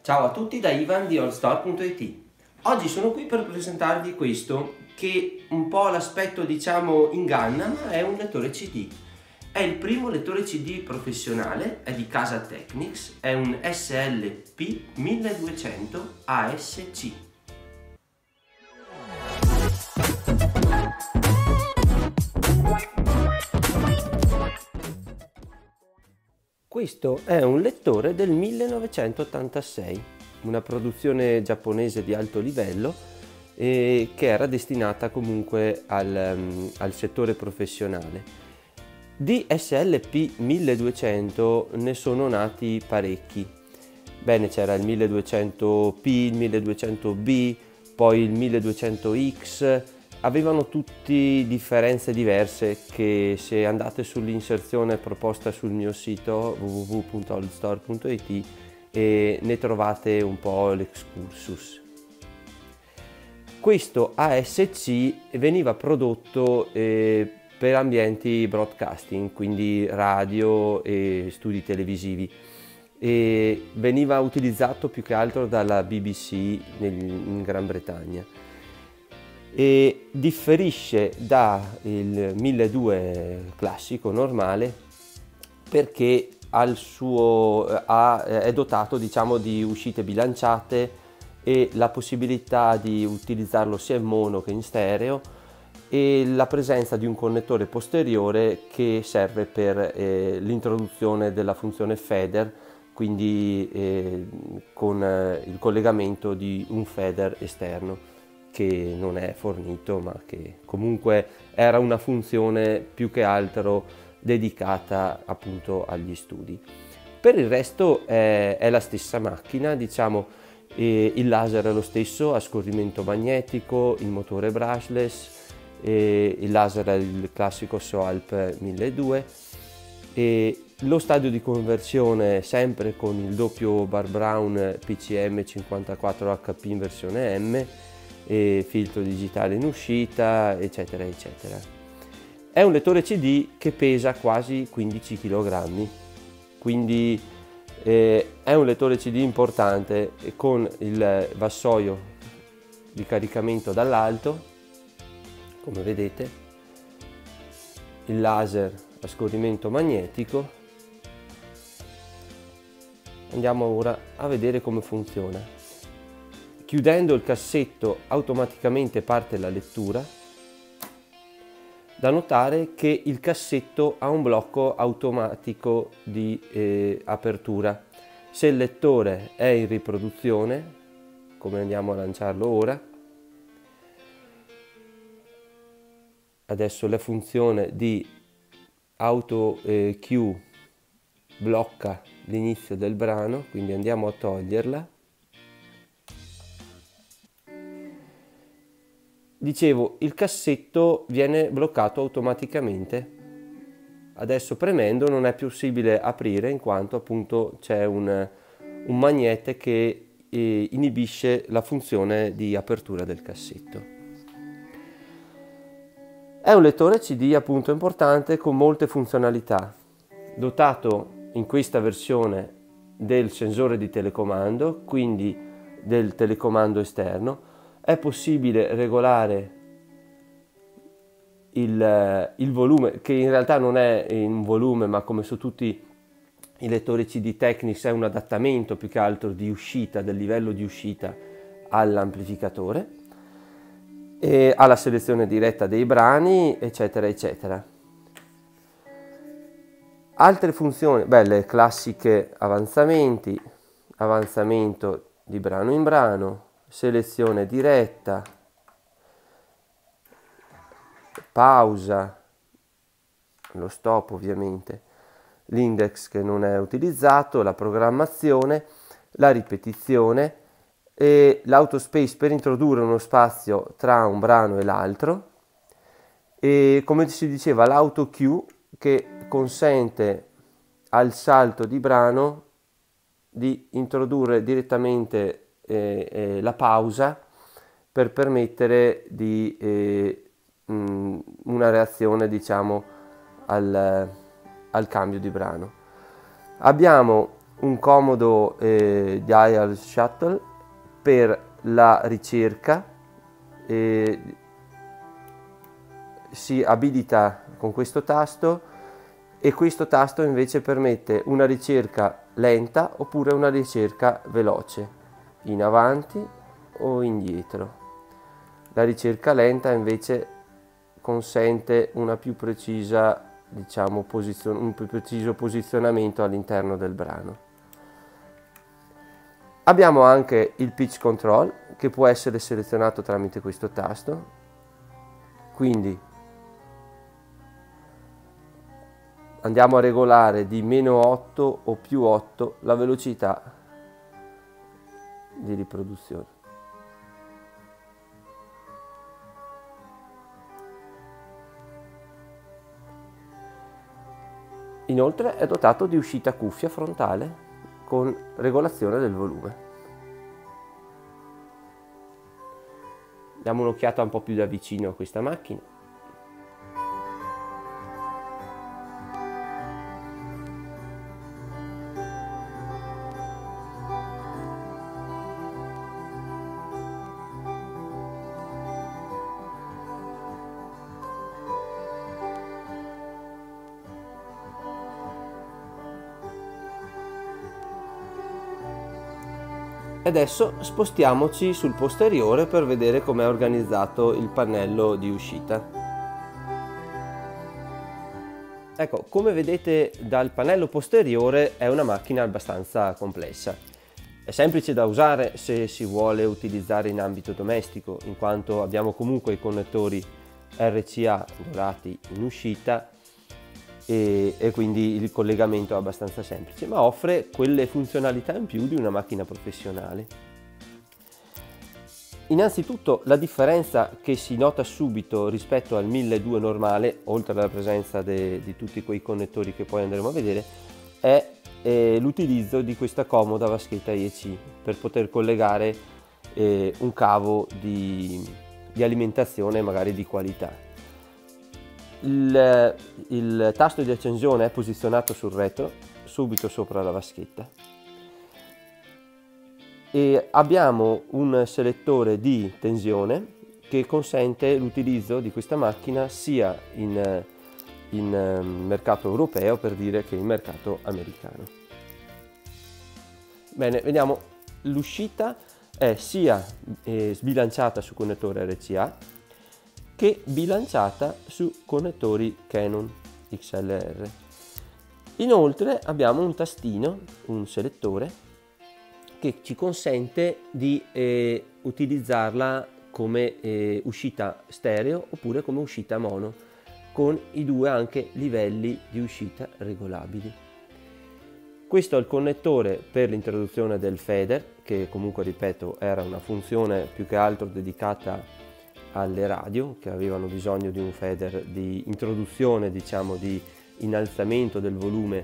Ciao a tutti da Ivan di allstore.it. Oggi sono qui per presentarvi questo che un po' l'aspetto diciamo inganna, ma è un lettore CD. È il primo lettore CD professionale, è di casa Technics, è un SLP 1200 ASC. Questo è un lettore del 1986, una produzione giapponese di alto livello che era destinata comunque al settore professionale. Di SLP 1200 ne sono nati parecchi. Bene, c'era il 1200P, il 1200B, poi il 1200X. Avevano tutti differenze diverse che, se andate sull'inserzione proposta sul mio sito www.allstore.it, ne trovate un po' l'excursus. Questo ASC veniva prodotto per ambienti broadcasting, quindi radio e studi televisivi, e veniva utilizzato più che altro dalla BBC in Gran Bretagna. E differisce dal 1200 classico normale perché è dotato diciamo di uscite bilanciate e la possibilità di utilizzarlo sia in mono che in stereo, e la presenza di un connettore posteriore che serve per l'introduzione della funzione fader, quindi con il collegamento di un fader esterno che non è fornito, ma che comunque era una funzione più che altro dedicata appunto agli studi. Per il resto è la stessa macchina, diciamo, il laser è lo stesso a scorrimento magnetico, il motore brushless, il laser è il classico SOALP 1200, e lo stadio di conversione sempre con il doppio Bar Brown PCM 54HP in versione M, e filtro digitale in uscita, eccetera eccetera. È un lettore CD che pesa quasi 15 kg, quindi è un lettore CD importante, con il vassoio di caricamento dall'alto, come vedete, il laser a scorrimento magnetico. Andiamo ora a vedere come funziona. Chiudendo il cassetto automaticamente parte la lettura. Da notare che il cassetto ha un blocco automatico di apertura. Se il lettore è in riproduzione, come andiamo a lanciarlo ora, adesso la funzione di auto cue blocca l'inizio del brano, quindi andiamo a toglierla. Dicevo, il cassetto viene bloccato automaticamente. Adesso premendo non è possibile aprire, in quanto appunto c'è un magnete che inibisce la funzione di apertura del cassetto. È un lettore CD appunto importante, con molte funzionalità, dotato in questa versione del sensore di telecomando, quindi del telecomando esterno. È possibile regolare il volume, che in realtà non è in volume, ma come su tutti i lettori CD Technics è un adattamento più che altro di uscita, del livello di uscita all'amplificatore, e alla selezione diretta dei brani, eccetera eccetera. Altre funzioni, le classiche avanzamento di brano in brano, selezione diretta, pausa, lo stop ovviamente, l'index che non è utilizzato, la programmazione, la ripetizione e l'autospace per introdurre uno spazio tra un brano e l'altro, e come si diceva l'auto cue, che consente al salto di brano di introdurre direttamente la pausa per permettere una reazione diciamo al cambio di brano. Abbiamo un comodo dial shuttle per la ricerca, si abilita con questo tasto, e questo tasto invece permette una ricerca lenta oppure una ricerca veloce, in avanti o indietro. La ricerca lenta invece consente una più precisa, diciamo, un più preciso posizionamento all'interno del brano. Abbiamo anche il pitch control che può essere selezionato tramite questo tasto, quindi andiamo a regolare di -8 o +8 la velocità di riproduzione. Inoltre è dotato di uscita cuffia frontale con regolazione del volume. Diamo un'occhiata un po' più da vicino a questa macchina. Adesso spostiamoci sul posteriore per vedere com'è organizzato il pannello di uscita. Ecco, come vedete dal pannello posteriore è una macchina abbastanza complessa. È semplice da usare se si vuole utilizzare in ambito domestico, in quanto abbiamo comunque i connettori RCA dorati in uscita e quindi il collegamento è abbastanza semplice, ma offre quelle funzionalità in più di una macchina professionale. Innanzitutto la differenza che si nota subito rispetto al 1200 normale, oltre alla presenza di tutti quei connettori che poi andremo a vedere, è l'utilizzo di questa comoda vaschetta IEC per poter collegare un cavo di alimentazione magari di qualità. Il tasto di accensione è posizionato sul retro, subito sopra la vaschetta, e abbiamo un selettore di tensione che consente l'utilizzo di questa macchina sia in mercato europeo, per dire, che in mercato americano. Bene, vediamo, l'uscita è sia sbilanciata su connettore RCA che bilanciata su connettori Canon XLR. Inoltre abbiamo un tastino, un selettore, che ci consente di utilizzarla come uscita stereo oppure come uscita mono, con i due anche livelli di uscita regolabili. Questo è il connettore per l'introduzione del fader, che comunque, ripeto, era una funzione più che altro dedicata alle radio che avevano bisogno di un fader di introduzione, diciamo, di innalzamento del volume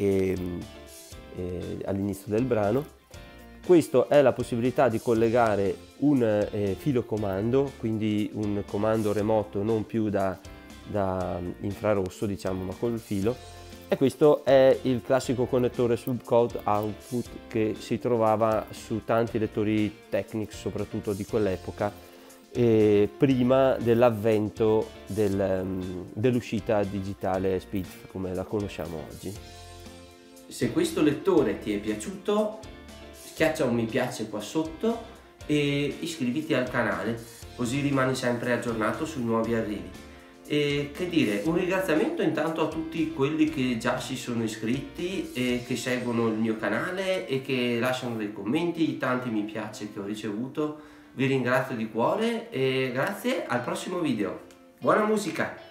all'inizio del brano. Questo è la possibilità di collegare un filo comando, quindi un comando remoto non più da infrarosso, diciamo, ma col filo. E questo è il classico connettore subcode output che si trovava su tanti lettori Technics, soprattutto di quell'epoca, prima dell'avvento dell'uscita digitale SPID come la conosciamo oggi. Se questo lettore ti è piaciuto, schiaccia un mi piace qua sotto e iscriviti al canale, così rimani sempre aggiornato sui nuovi arrivi. E che dire, un ringraziamento intanto a tutti quelli che già si sono iscritti e che seguono il mio canale e che lasciano dei commenti, tanti mi piace che ho ricevuto. Vi ringrazio di cuore e grazie, al prossimo video. Buona musica!